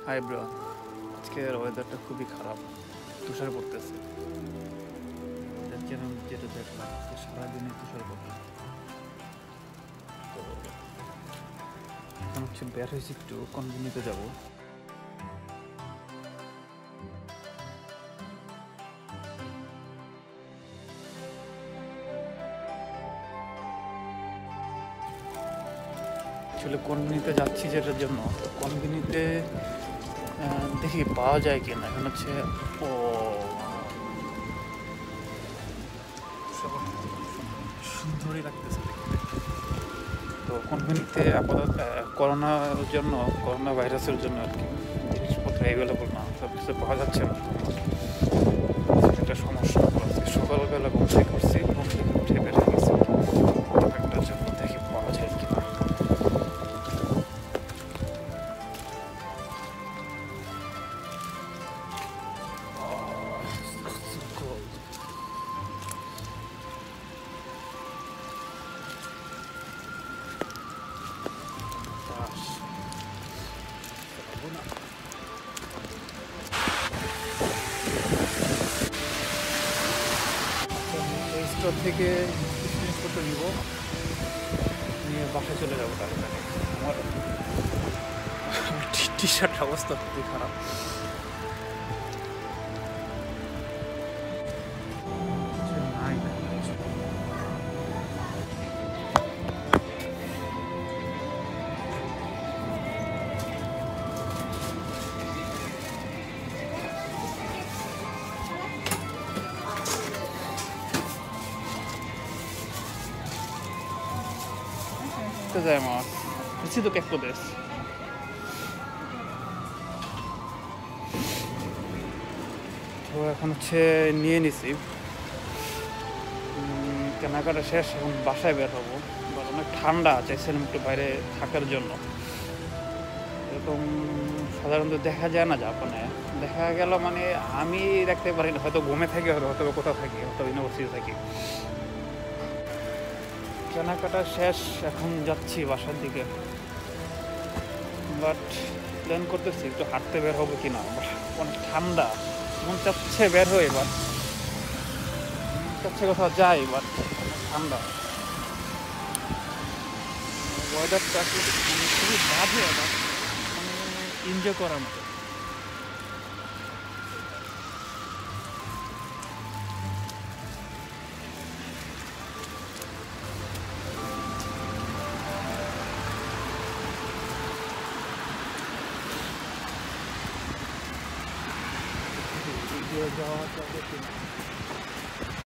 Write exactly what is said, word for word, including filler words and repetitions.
Hi bro, আজকের ওয়েদারটা খুবই খারাপ, তুষার পড়তেছে। যেরকম যেটা দেখলাম সারাদিনে তুষার পড়ছে। তো এখন হচ্ছে বের হয়েছি, একটু কনভিনিতে যাবো। আসলে কনভিনিতে যাচ্ছি যেটার জন্য, তো কনভিনিতে দেখি পাওয়া যায় কিনা। এখন হচ্ছে ও সুন্দরই লাগতেছে দেখতে। তো কনভিনিতে আপাতত করোনার জন্য, করোনা ভাইরাসের জন্য আর কি জিনিসপত্র অ্যাভেলেবল না, সব কিছু পাওয়া যাচ্ছে না। একটা সমস্যা আছে। সকালবেলা ঘুম থেকে করছি, ঘুম থেকে উঠে বের হয়ে গেছি একটা জন্য, দেখি পাওয়া যায় কিনা। স্টোর থেকে জিনিসপত্র নিব, নিয়ে বাসায় চলে যাবো তাড়াতাড়ি। আমার টি শার্টের অবস্থা খুবই খারাপ। Gozaimasu. Preciso結構です。তো এখন হচ্ছে নিয়ে নিছি, কেনাকাটা শেষ। এখন বাসায় বের হবো, বাট অনেক ঠান্ডা, চাইছিলাম একটু বাইরে থাকার জন্য। এরকম সাধারণত দেখা যায় না জাপানে। দেখা গেল মানে আমি দেখতে পারি না, হয়তো ঘুমে থাকি, হয়তো কোথাও থাকি, হয়তো ইউনিভার্সিটি থাকি। কেনাকাটা শেষ, এখন যাচ্ছি বাসার দিকে। বাট প্ল্যান করতেছি একটু হাঁটতে বের হবো কিনা। অনেক ঠান্ডা, মন চাচ্ছে বের হয়ে, বাট মন চাচ্ছে কোথাও যাই, বাট ঠান্ডা ওয়েদারটা খুবই বাজে, বাট মানে এনজয় করার মতো। যাওয়া যাবে কিনা